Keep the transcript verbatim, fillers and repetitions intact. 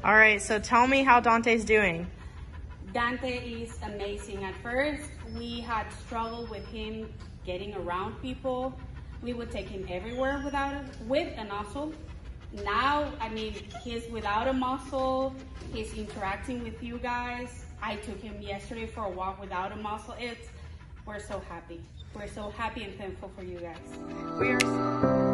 All right, so tell me how Dante's doing. Dante is amazing. At first, we had struggled with him getting around people. We would take him everywhere without a, with a muzzle. Now, I mean, he's without a muzzle. He's interacting with you guys. I took him yesterday for a walk without a muzzle. It's, we're so happy. We're so happy and thankful for you guys. We are.